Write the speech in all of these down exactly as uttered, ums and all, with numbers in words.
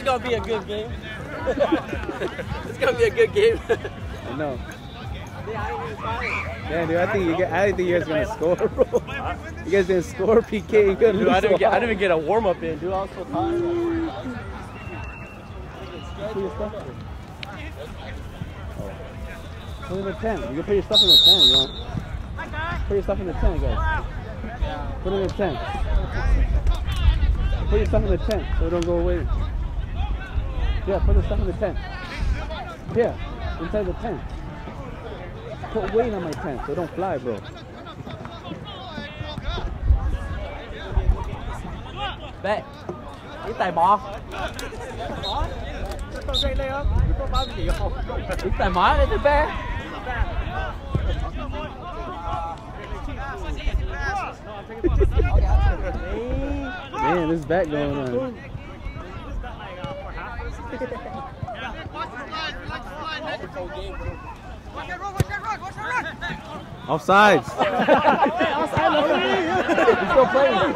gonna be a good game. It's gonna be a good game. I know. Yeah, dude, I think you get, I didn't think you guys were gonna score, bro. You guys didn't score, P K. You dude, I didn't get, I didn't even get a warm up in, dude. I was so tired. Put your stuff in. Put it in the tent. You can put your stuff in the tent. You want? Put your stuff in the tent, guys. Put it in the tent. Put your stuff in the tent so it don't go away. Yeah, put the stuff in the tent. Here, inside the tent. Put weight on my tent so it don't fly, bro. Bé, cái tài bò. Cái tài mỏ đấy, thứ bé. Man, there's back going on. Offsides. He's still playing.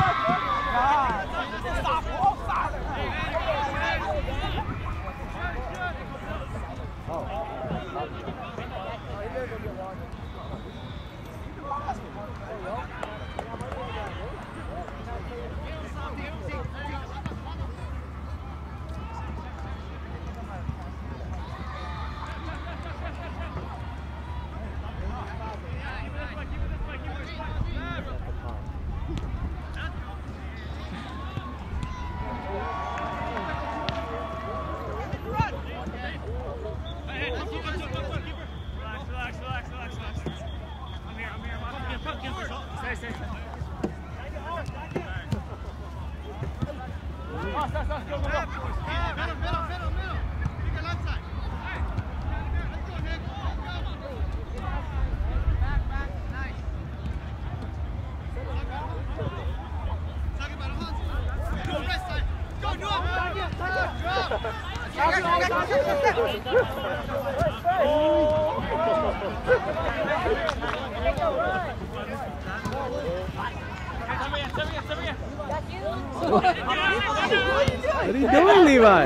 What are you doing, Levi?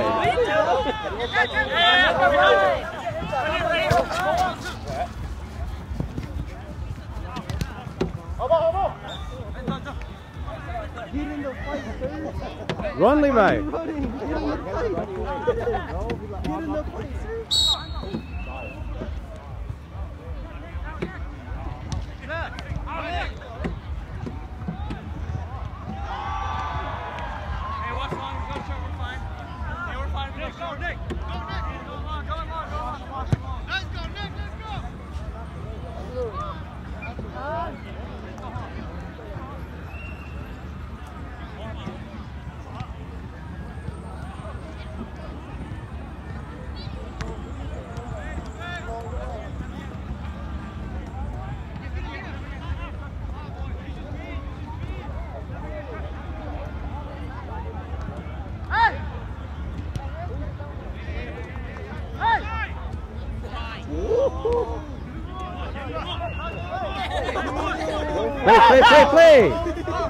Run, Levi. Play, play, play, play!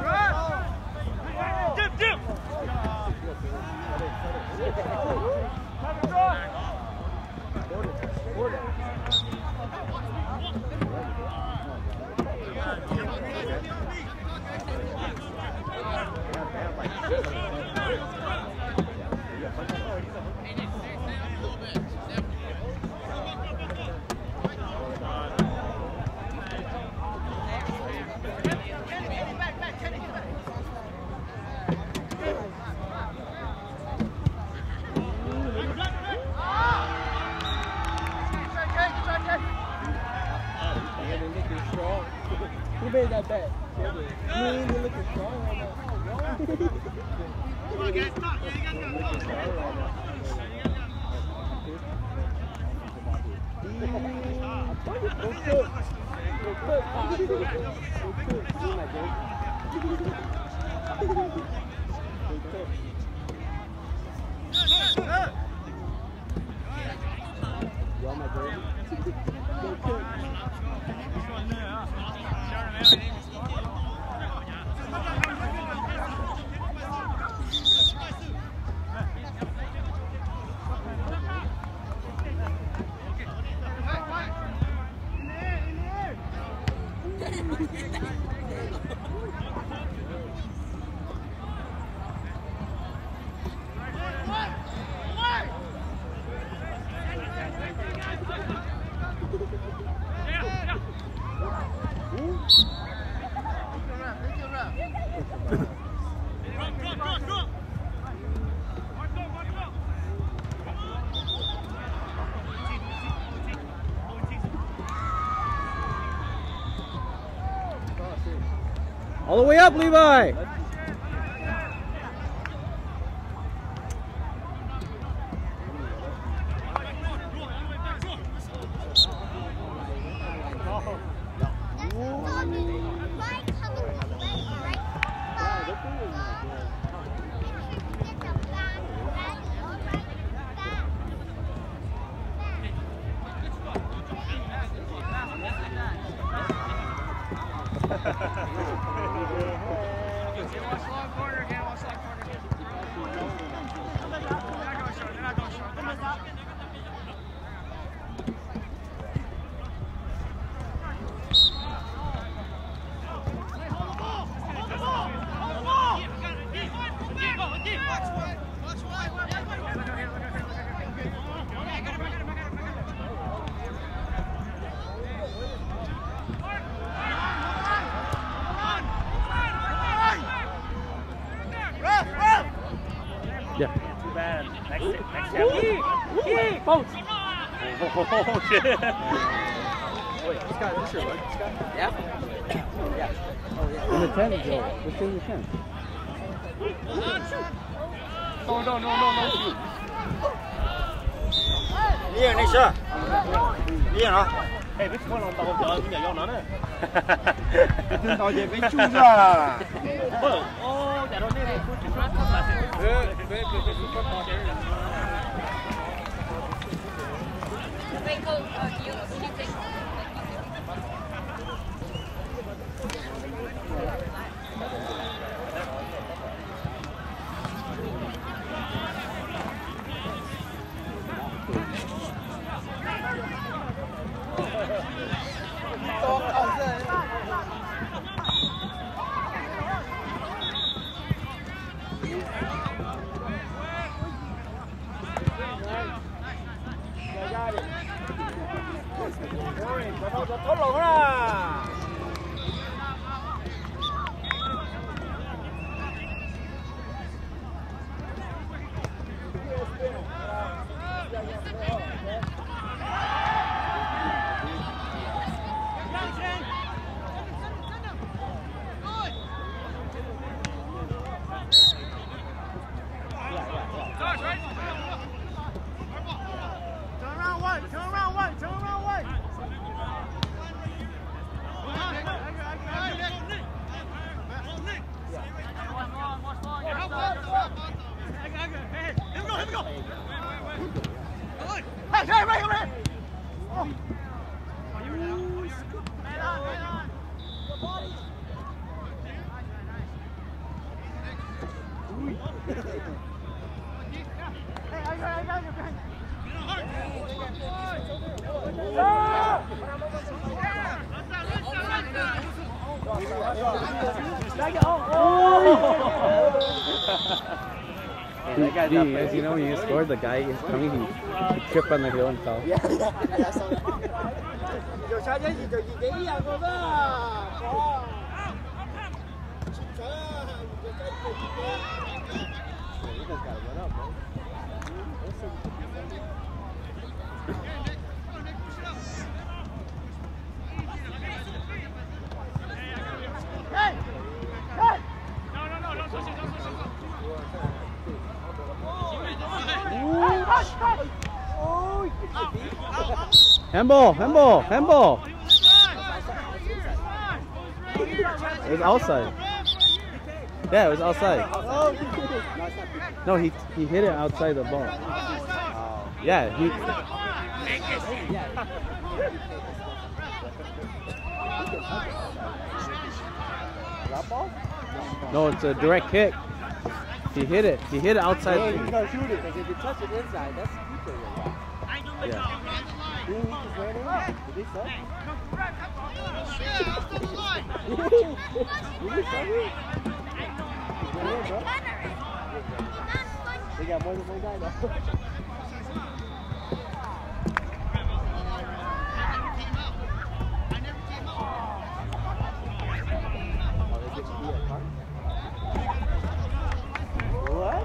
Who made that bet? Me, you're looking strong right now. Come on, guys, stop. Yeah, you gotta go. Go, you want my jersey? All the way up, Levi! Yeah. Too bad. Next, next time. Bounce. Oh, shit. Wait, Scott, this your look, Scott? Yeah? Yeah. Oh, yeah. In the ten, Joe. Let's stay in the ten. Oh, no, no, no, no. Yên đi chưa? Yên hả? Hey, which one on tàu giờ cũng vậy nó nè. Đừng tàu về với chung ra. Ôi, ô, dạ rồi nè, tôi chỉ phát không là sẽ. Good, good, good, good, good, good. Wait, go, uh, you, can you take, Thoát lộn ra. He, he, as you know, when you scored, the guy is coming, he, he tripped on the hill and fell. Yeah, yeah, yeah, I saw that. Rồi sao vậy? Rồi gì cái gì con đó? Có. Handball, handball, handball. It was outside. Yeah, it was outside. No, he he hit it outside the ball. Yeah, he. No, it's a direct kick. He hit it. He hit it outside. Yeah, you gotta shoot it because if you touch it inside, that's future. Yeah. He just ran in. Did he suck? Did he suck? They got more than one guy now. What?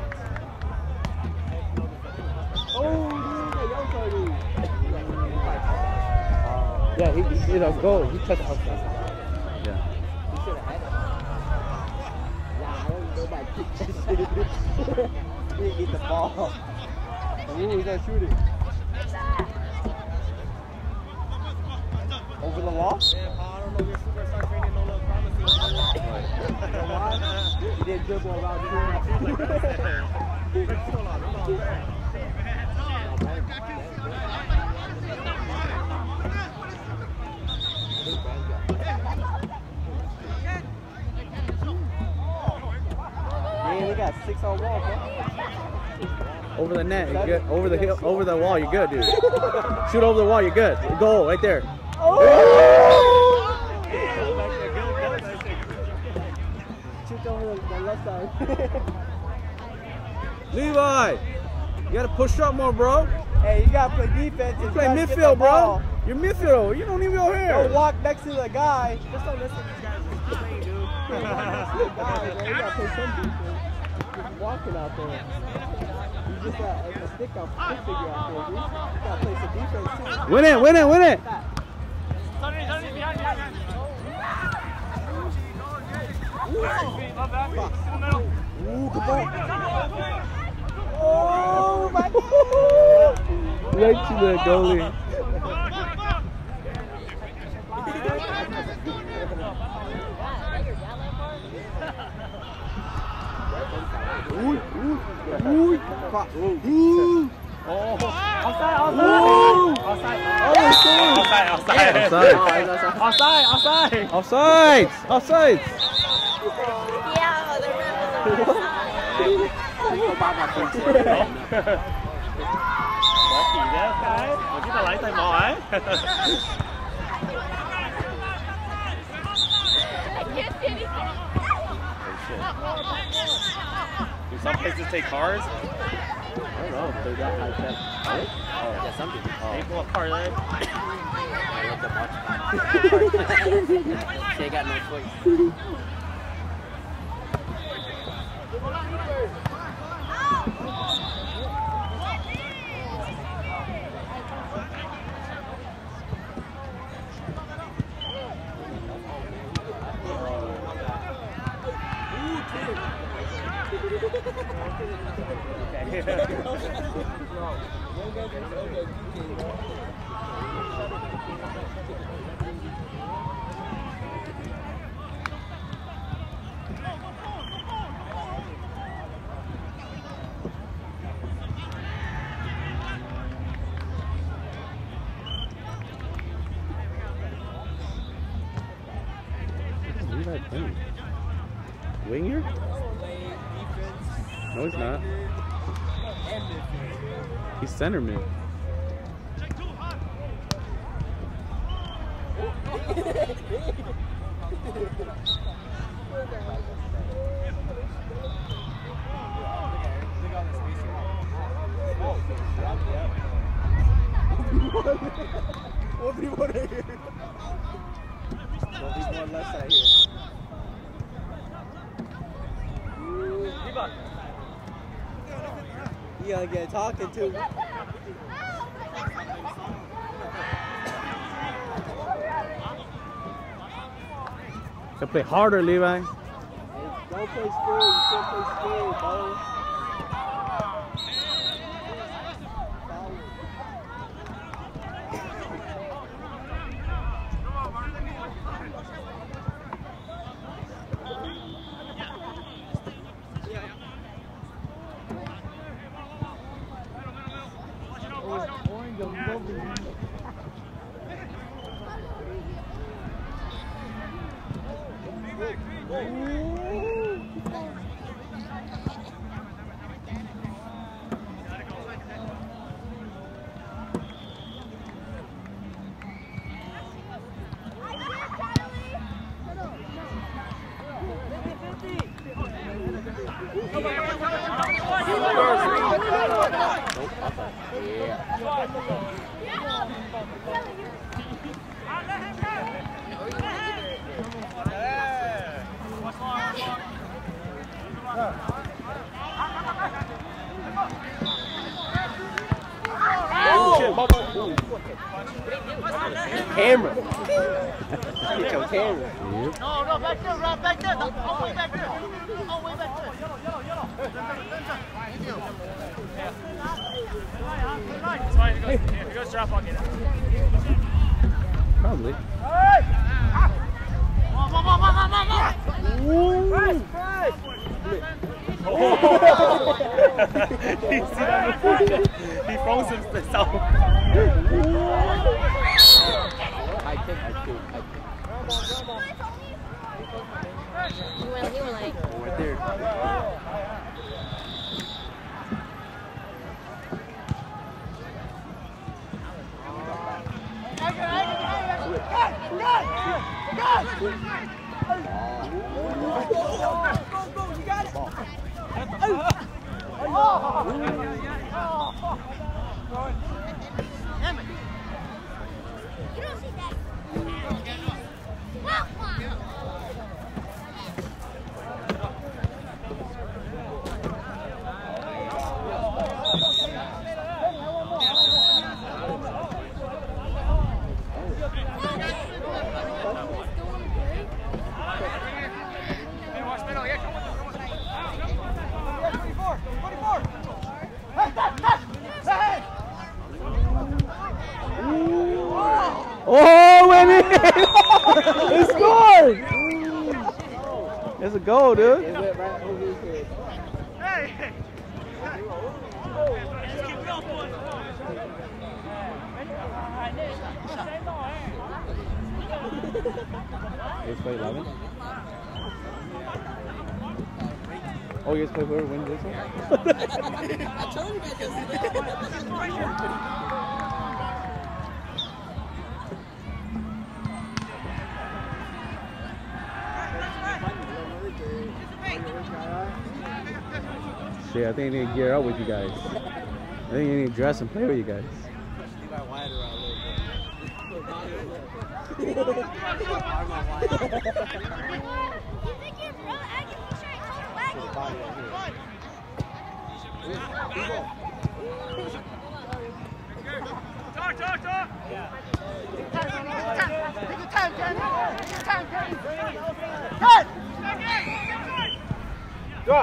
Oh, dude, Yeah, he, he you know, go. He touched outside. Yeah. he should have had it. He didn't get the ball. Ooh, he's gonna shoot it. Over the wall? Yeah, Paul, I don't know if your superstar training no love promises. You know why? He didn't dribble around here. Man, we got six on wall, bro. Over the net, you're good. Over the hill, over the wall, you're good, dude. Shoot over the wall, you're good. Goal right there. Oh! Shoot over the, the left side. Levi, you gotta push up more, bro. Hey, you gotta play defense. You play midfield, bro. You're midfield. You don't even go here. Don't walk next to the guy. Just don't listen to these guys. Just play, dude. You can't walk next to the guy, bro. You gotta play some defense. Just walking out there. You just got a, a stick out, stick figure out there, dude. You gotta play some defense too. Win it, win it, win it. Sonny, Sonny, behind, behind, behind. Love that. In the middle. Ooh, good ball. Oh my God! Right to the goalie. Ooh, ooh, ooh, fuck. Ooh. Oh, outside, outside. Outside. Outside, Outside, outside. outside. Outside, outside. Offside, offside. Yeah, the ref is on Bỏ kỳ đấy cái. Mà chúng ta lấy tay mò ấy. Do some places take cars? I don't know if they got high tech. Oh, yeah, some people. They pull a car there. I let them watch. They got no choice. Winger? No, he's not. He's center mid. What do you want to hear? There'll be one left side here. You gotta get talking to. Gotta play harder, Levi. Hey, don't play school, you can't play school, bro. Oh shit, bubble. Camera. Get your camera. Yep. No, no, back there, right back there. All the way back there. All the way back there. It's fine. If it goes, if it goes drop, I'll get it. Probably. Press, press. Oh. You see that before? He froze himself. I think I think I He went, he went like. think. Right there. Oh, wait He scored! It's a goal, dude. It went right over his head. Hey! Let's play eleven. Oh, you guys play whoever wins this one? I told you because. Shit, I think I need to gear up with you guys. I think you need to dress and play with you guys. Talk, talk, talk! Take your time, Ken. Take your time, Ken. Ken! Go!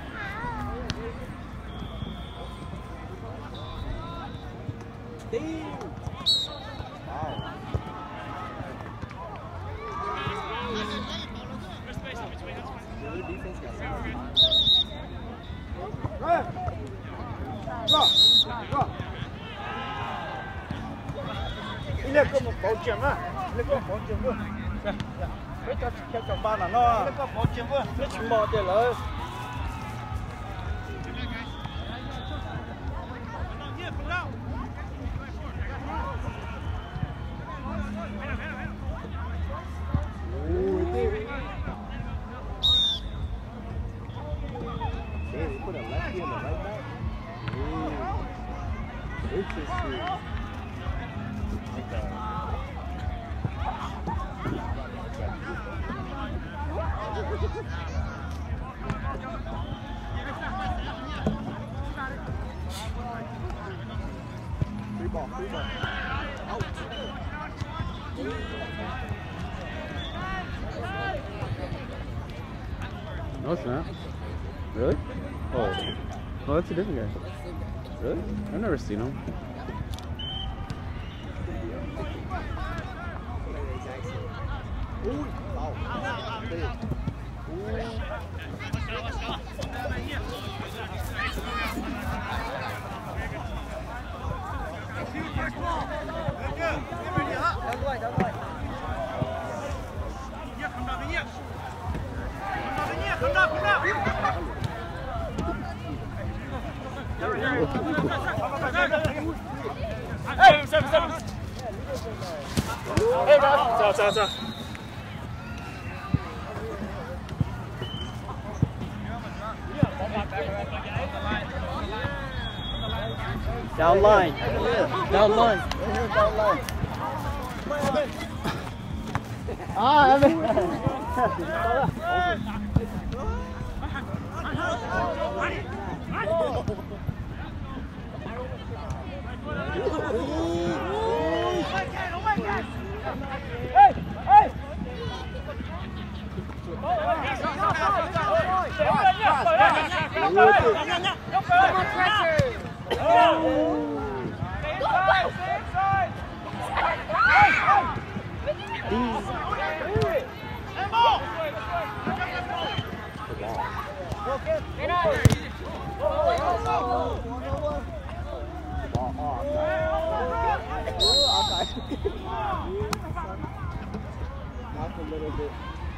Đi lên có một bộ trưởng á, lên có bộ trưởng luôn. Cái cho cho chồng ba là nó. Lên có bộ trưởng luôn, nó chỉ mò tiền lợi. Put a lefty and a right back. Ooh. Interesting. Free ball, free ball. Out. No, it's not. Really? Oh. Oh, that's a different guy. Really? I've never seen him. Ooh. Foul. Big. Hey, seven, seven. Hey, Rob. Stop, stop, stop. Down line. Down line. Down line. Ah, I mean. pressure. Oh! Stay inside, stay inside! Hey, ball! Get on. Off a little bit.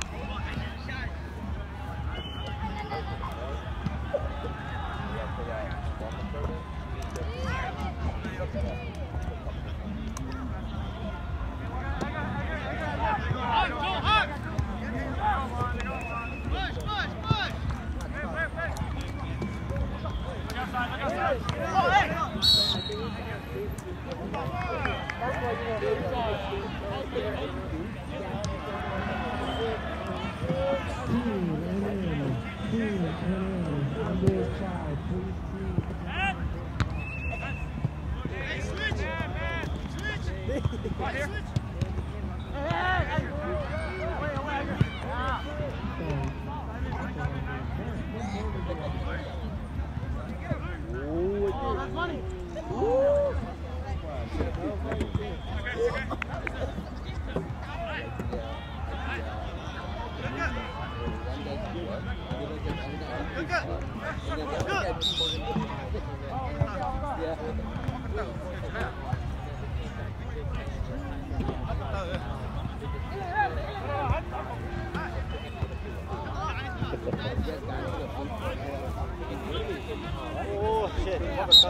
Oh, shit.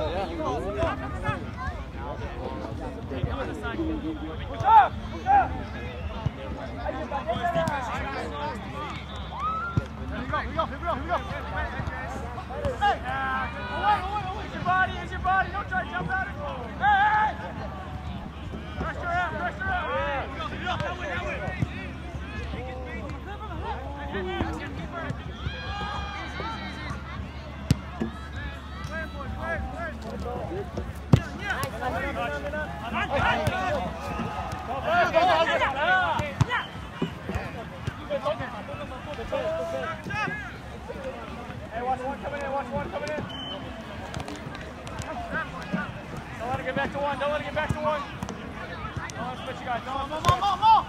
Hey, watch one coming in, watch one coming in. Don't let it get back to one, don't let it get back to one. Don't let it split you guys, don't let it split you guys. More,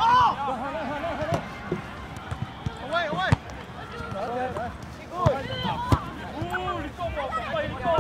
more, more! Away, away! Ooh, let's go, ball, let's play, let's go.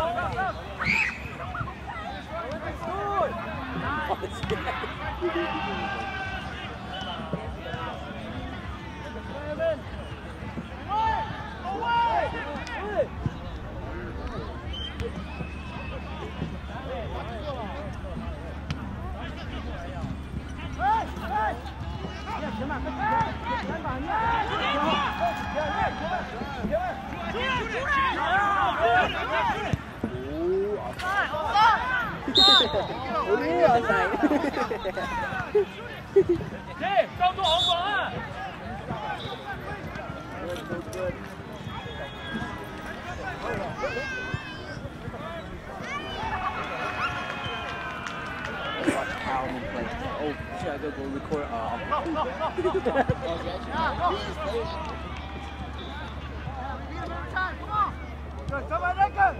Hey, don't go over, huh? Good, good, good. Watch Calvin play. Oh, should I go go record? Oh. Good, come on, Lincoln!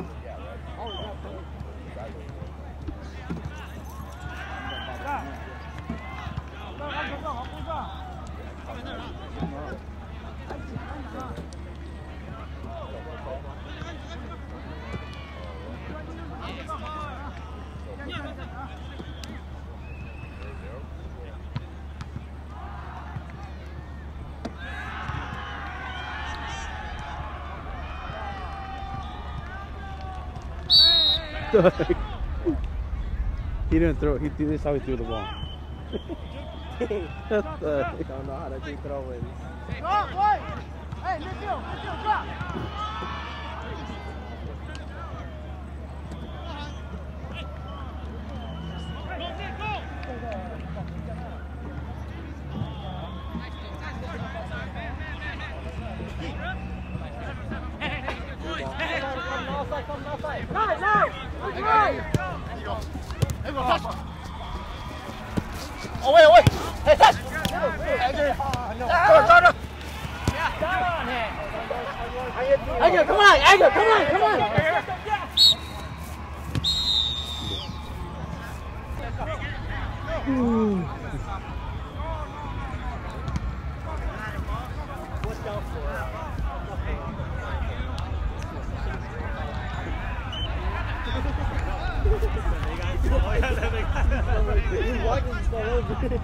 He didn't throw it. He threw this how he threw the ball. Don't know how to do throw-ins. Drop, wait! Hey, lift you, lift you, drop! Away, away! Hey, touch! Agger, come on, Agger, come on, come on! He's walking just all over.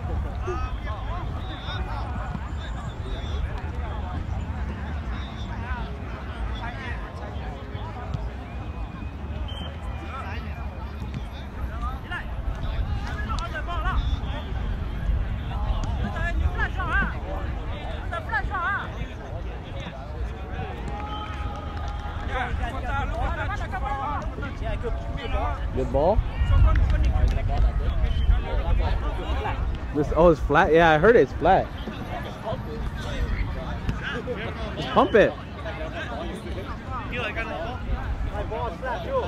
Good ball. This oh, it's flat. Yeah, I heard it's flat. Pump it. My ball is flat too.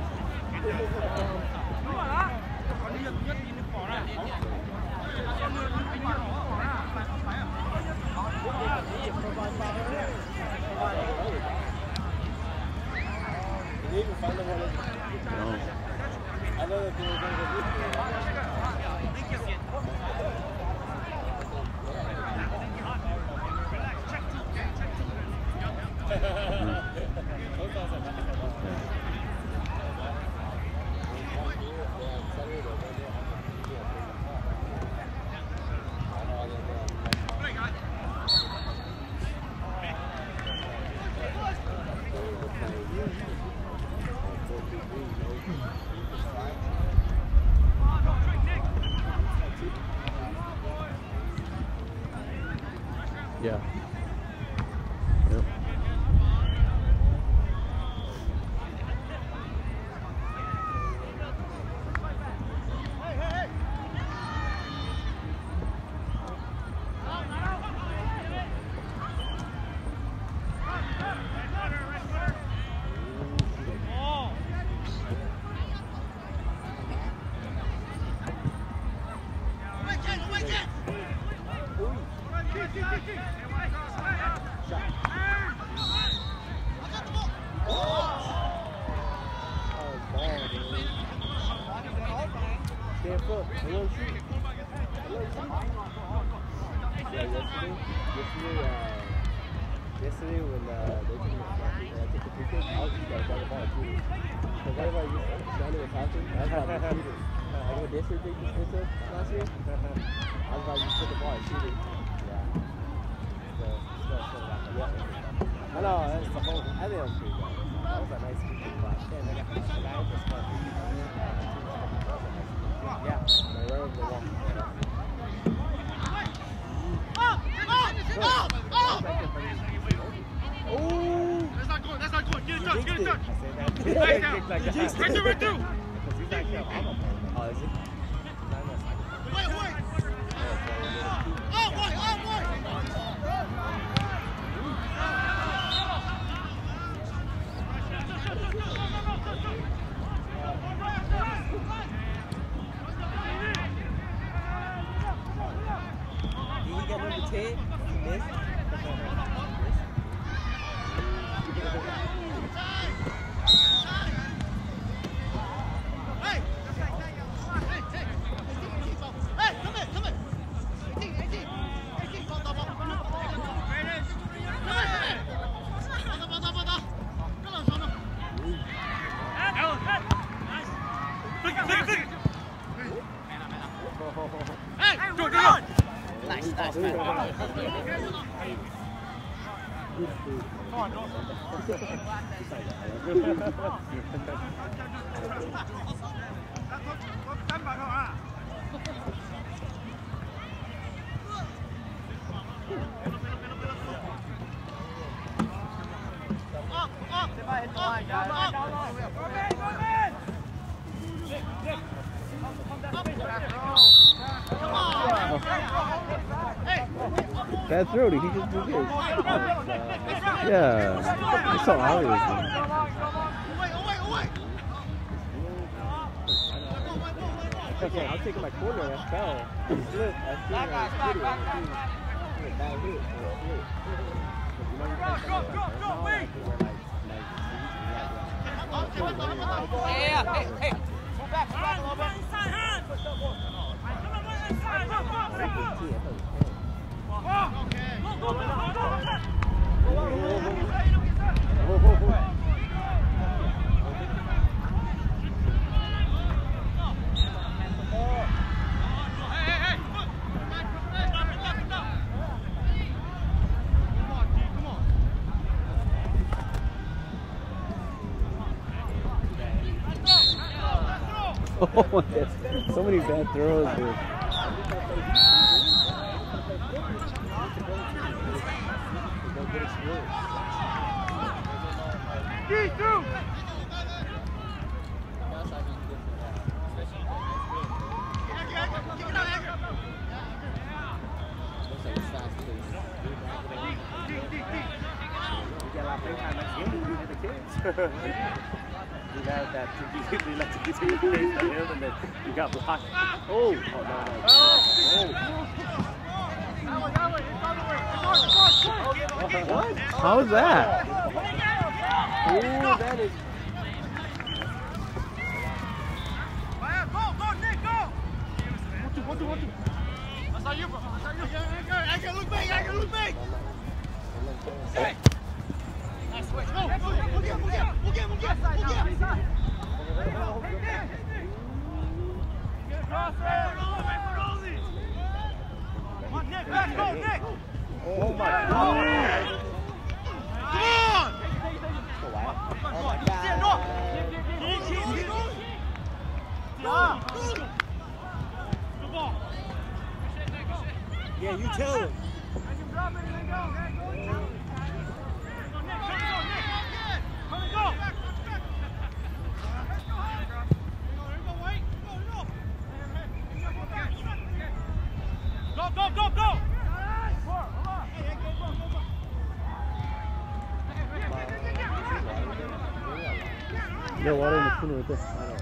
Yeah. Yep. Yesterday when uh, they took the uh, took the free kick, I was just like, got the ball shooting. Because whenever I used to, Johnny was passing, I was about to shoot it. Like when they took the took last year, I was about to put the ball and shoot it. Yeah. So, still, still got the ball. I know, that's the whole, I think that was pretty good. That was a nice free kick, but damn, they got the guy with the smart free kick. Yeah, they were over the wall. Oh! That's not good. That's not good. Get it done. Get it done. Right Right down. down. Right through. Right through. Because he's actually on the phone. Oh, is he? Wait, wait. Oh, boy. Oh, boy. Did he get number ten? This? Nice, nice, man. Bad throw. He just do this. Yeah. It's so obvious. Okay, I was taking my corner and I fell. I slipped. I slipped. I slipped. I slipped. Bad hit. Yeah, hey, hey. Pull back, pull back a little bit. Oh, that's so many bad throws, dude. You have that you let you get your face on him and then you got blocked. Oh, oh no, no. Oh. What? How was that? Ooh, that is. Oh my God. Yeah, you tell him. Go, go, go, go! Yeah, water in the cooler right there.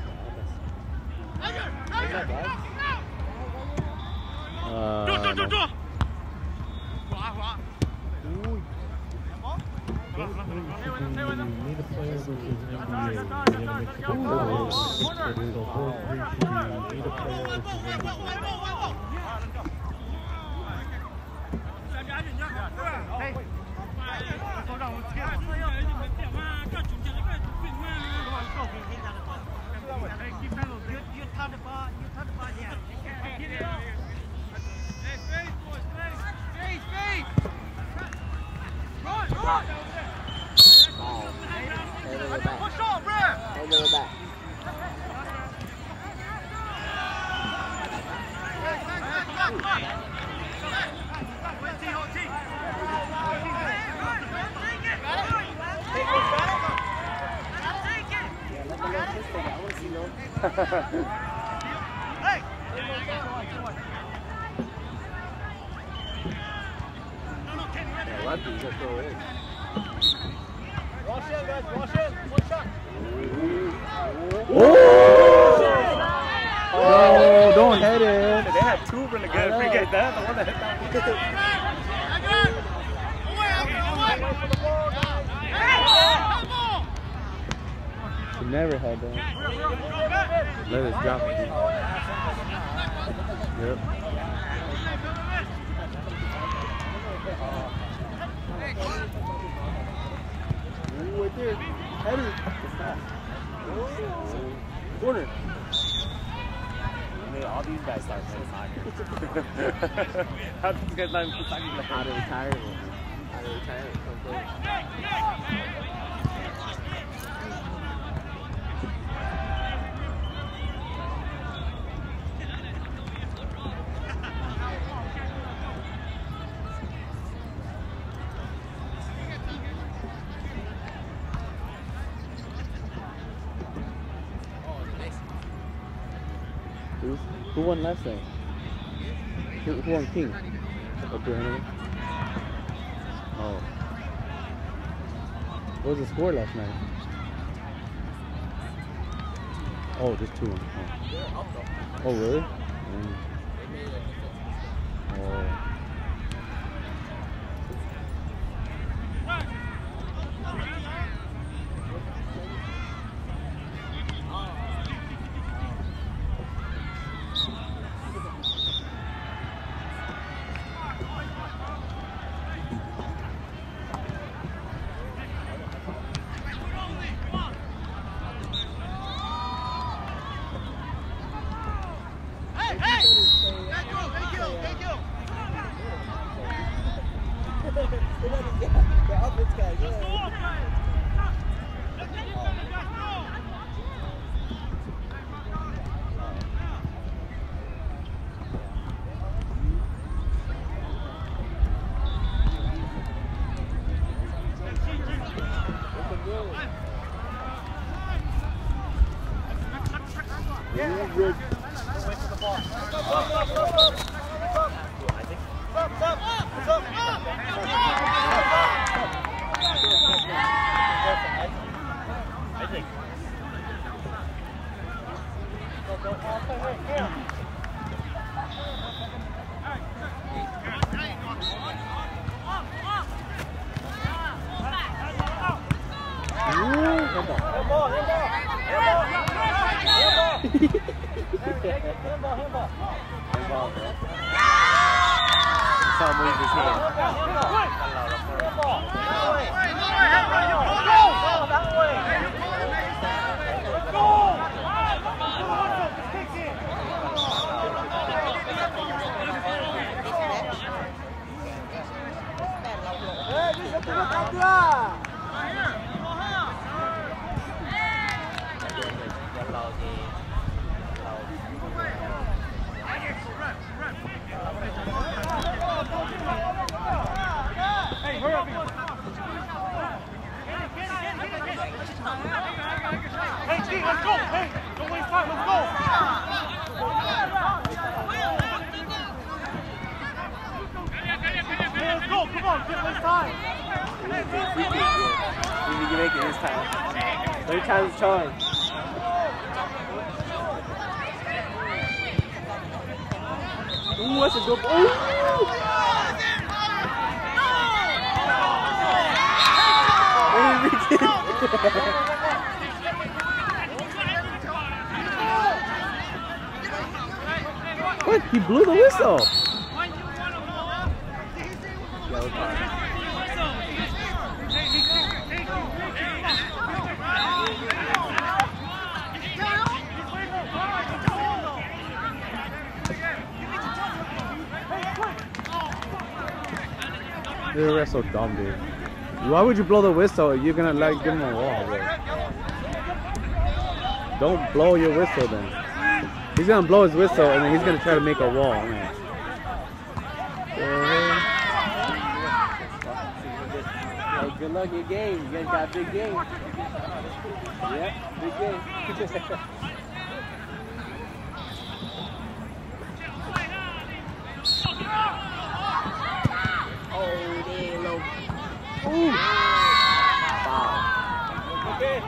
Uh, no. Oh, don't head it. They had two really good free kicks. That the one that hit that She never had that. Let us drop it. Yep. Ooh, right there. Header. Corner. I mean, all these guys start playing soccer. How do these guys not even play soccer? Out of retirement. Out of retirement. Who won last night? Who, who won King? Or Tournament? Oh. What was the score last night? Oh, just two. Oh, oh really? Mm. Oh. Really good. Wait for the ball. Up, up, up, up, up. I think. Up, up, up, I think. Go, go, go, right here. Handball, handball, handball, handball, handball. Handball, bro. You saw him wave his hand. Handball, handball. That way. Hey, hurry up. Hey, G, let's go. Hey, don't waste time. Let's go. Hey, let's go. Come on, don't waste time. You can make it this time. Third time's the charm. Ooh, that's a good ball. Ooh. What? He blew the whistle. Yellow card. The ref's so dumb, dude. Why would you blow the whistle? You're gonna like give him a wall, bro. Don't blow your whistle then. He's gonna blow his whistle and then he's gonna try to make a wall, man. Hey, good luck in your game. You guys got a big game. Yep, big game. Oh, damn, low. Ooh. Foul. Okay.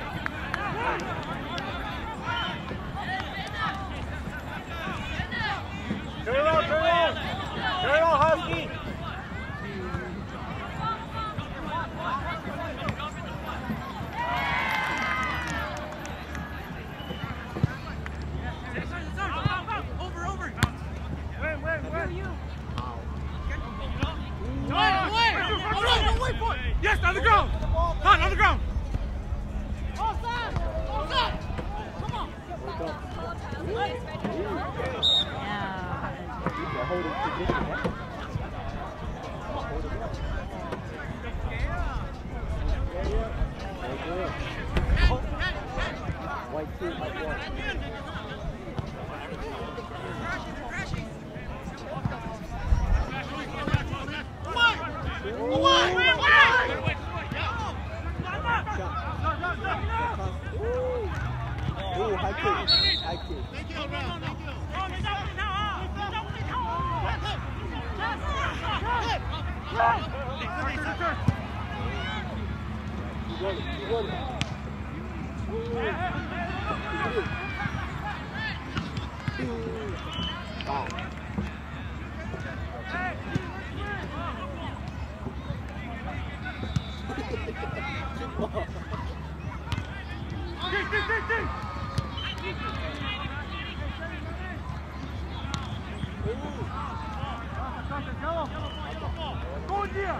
Turn it on, turn it on. Turn it on, Husky. Over, over. Win, win, win. Yes, on the ground! Hot, on the ground! White two, white one. Ooh, high kick, high kick. Thank you, bro. Thank you. You won it, you won it. Wow. Go, dear.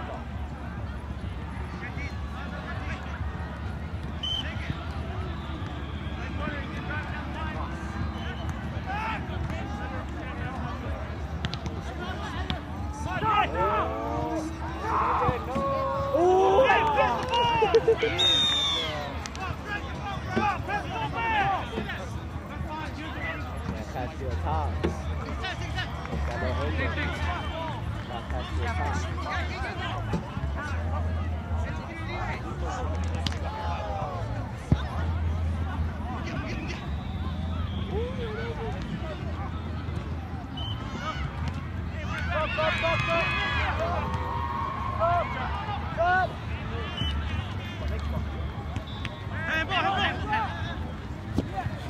Pass your top. Got no handle. Got pass your top.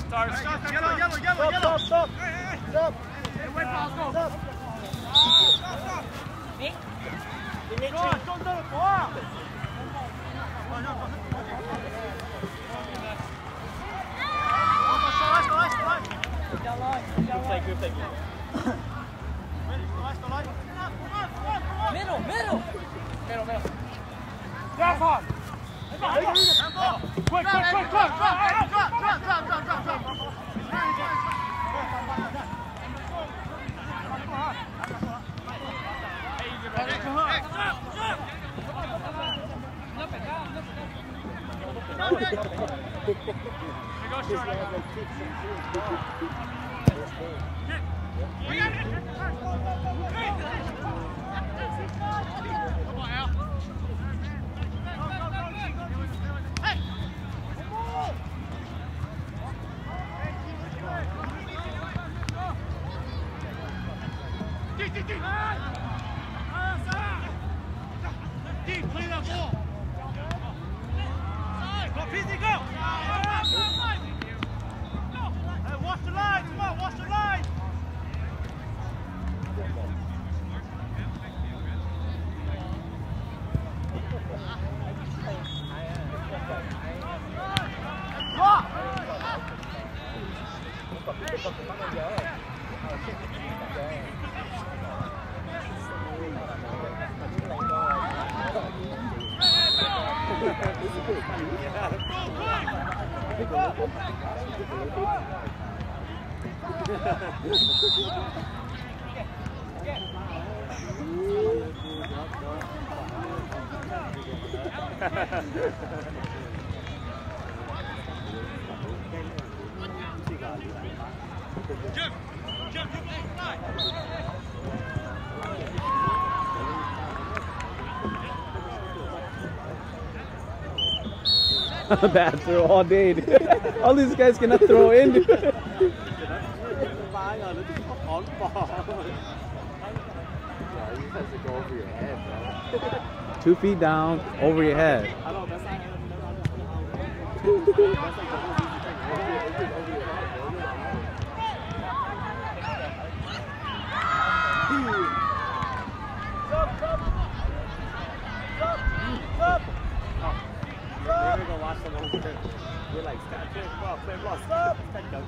Start. Yellow, yellow, yellow, yellow. Stop, stop, stop. Hey, wait, Paul, go. Stop. Me? Go on, don't do it, go on. Good play, good play. Middle, middle. Middle, middle. That's on. Quick, quick, quick, quick. Drop, drop, drop, drop, drop, drop, drop. Deep, play that ball. Go, P Z, go! Hey, watch the line, come on, watch the line! Jump! Jump! Bad throw all day. All these guys cannot throw in. Two feet down, over your head. We're like, stop, play ball, play ball, stop! Stop!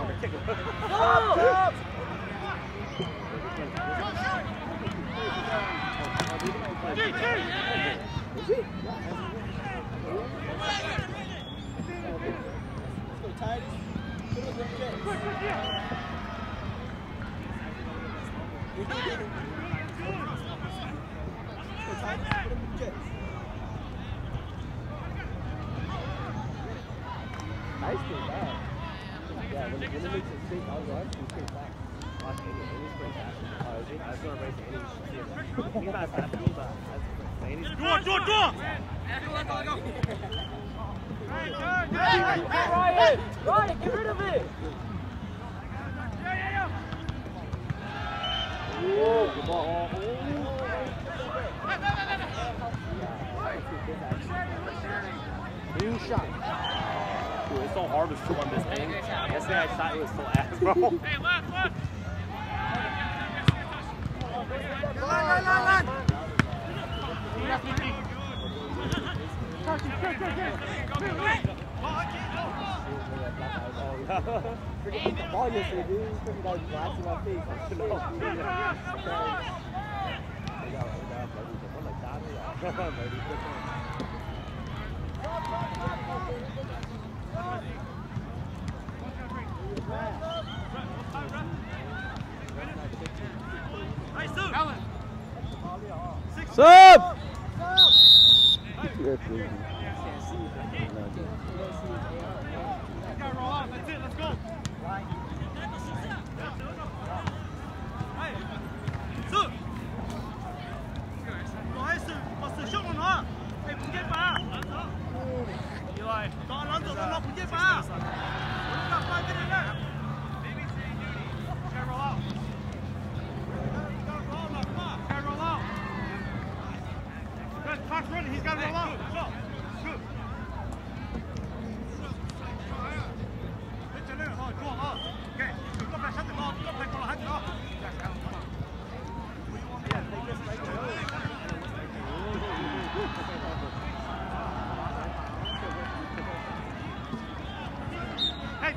Nice thing back. Yeah, when, when it makes a straight out, I'll actually straight back. Watch Andy, Andy's straight back. Oh, is he? I was going to race Andy. He's not fast, but that's Andy's. Go on, go on, go on! Ryan! Ryan, get rid of it! Oh, good ball. New shot. Dude, it's so hard to shoot on this thing. Yesterday I shot, it was so ass, bro. Hey, left, left! Line, line, line, line! Forget the ball yesterday, dude. He's freaking like blasting my face. I should Sub! That's it, let's go! Hey! Sir! 我喺上，我上上輪啊！係半擊把。以為當我諗做到落半擊把。咁快啲嚟啦！ Carry roll out. Carry roll out.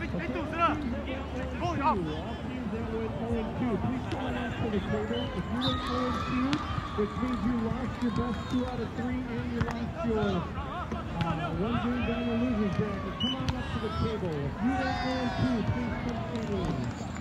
被被堵死了，够了。 which means you lost your best two out of three and you lost your uh, one game down the losers bracket. Come on up to the table. If you don't go in two, please come forward.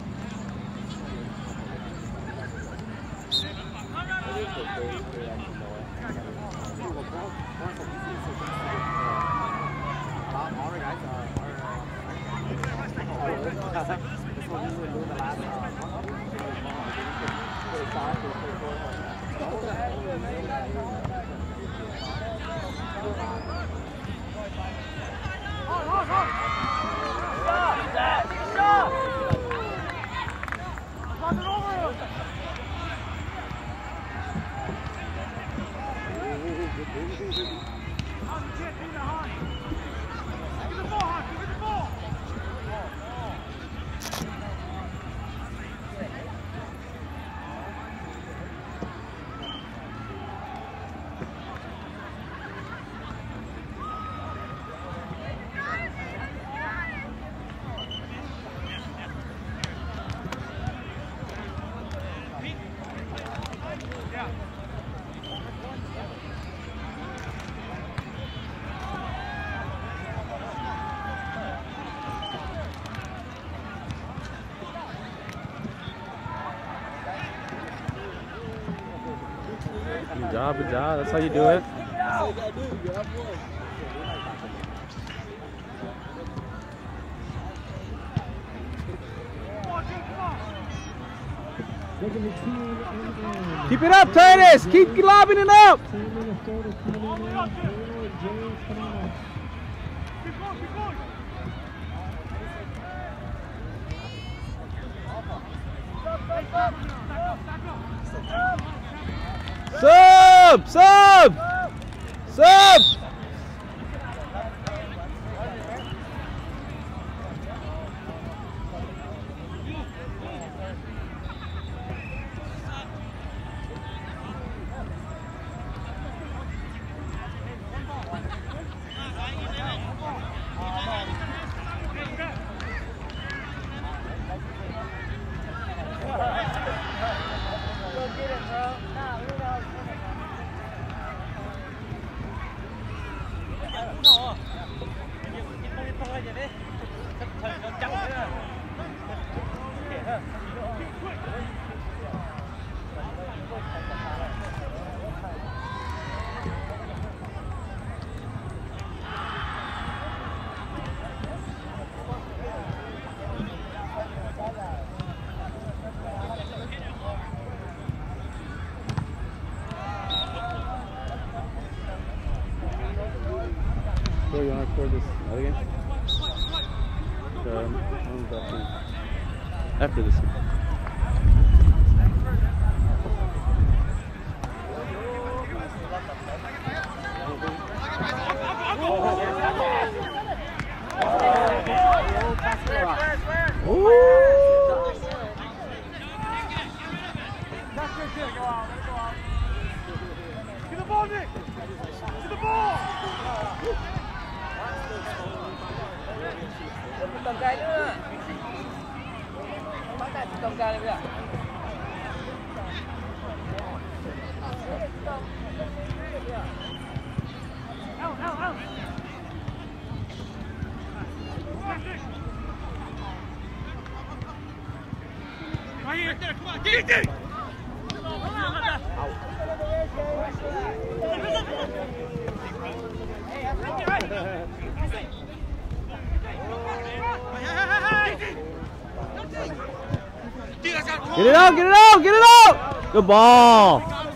Good job, good job. That's how you do it. Keep it up, Titus. Keep lobbing it up. Sub! Sub! Sub! So you want to record this other game? Um, after this one. Get the ball, Nick! Get the ball! Cầm cái nữa. Bắt lại cầm cái này bây giờ. Out, out, out! Right here, there, come on, dig, dig! Get it out, get it out, get it out! Good ball!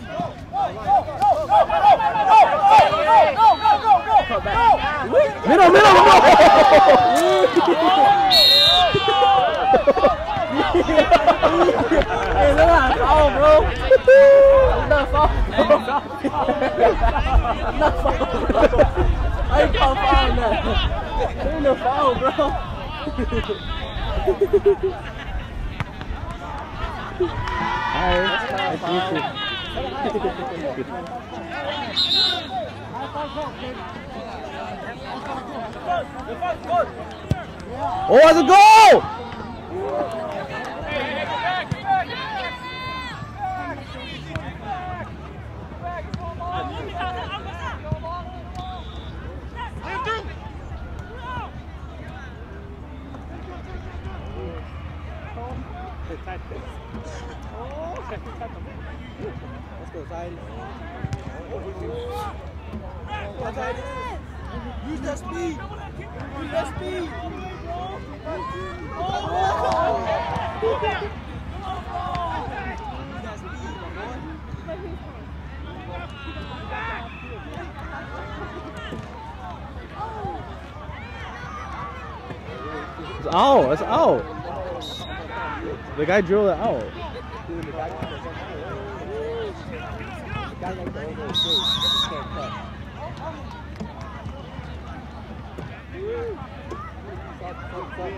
Middle, middle, middle! Hey, look at foul, bro! Not foul! Not foul, bro! I ain't call foul on that! Ain't no foul, bro! Alright, it's YouTube. Good, good, good. Oh, that's a goal! Let's go, Tidy. Come on, Tidy. Use that speed. Use that speed. It's out. It's out. The guy drilled it out. Dude, the guy got the guy like the over his face. Can't cut. Fuck, fuck, fuck,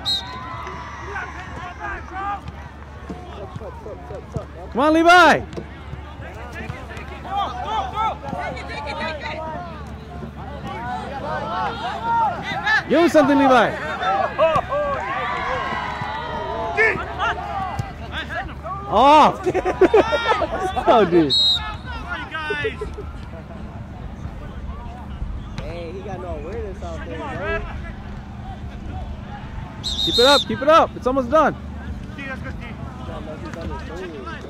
fuck. Fuck, fuck, fuck, fuck, fuck. Come on, Levi. Give him something, Levi. Off. Oh, dude. Hey, he got no awareness out there, bro. Keep it up. Keep it up. It's almost done. He's on his shoulders, bro.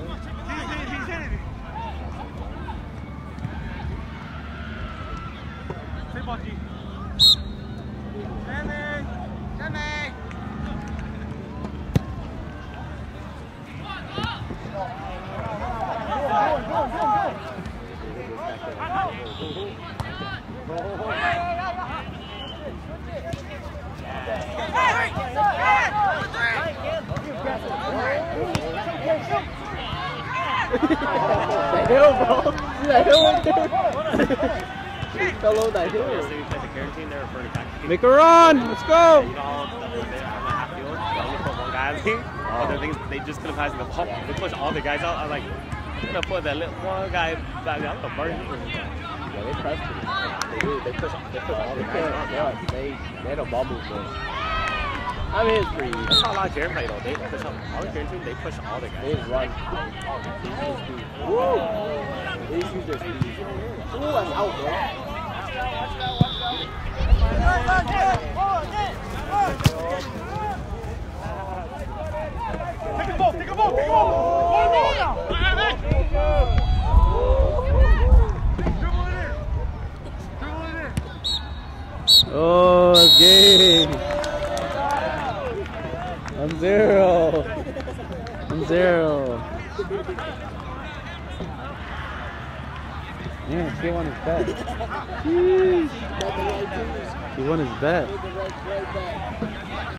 That hill, bro. See that hill right there? He fell over that hill. Make a run. Let's go. You know, the whole bit on the half field, they only put one guy on the team. But the thing is, they just couldn't pass the ball. They pushed all the guys out. I was like, I'm gonna put that little one guy back there. I'm gonna burn him. Yeah, they pressed him. They do. They push, they push all the guys out. Yeah, they, they don't bubble, but I mean, it's pretty easy. That's how a lot of Jaren play though. They push up. All the Jaren team, they push all the They guys. just run. Woo! They just use their speed. Ooh, that's out, bro. Take a ball, take a ball, take a ball! Ball, ball now! Dribble it in! Dribble it in! Oh, game. One zero. One zero. Yeah, he won his bet. He won his bet.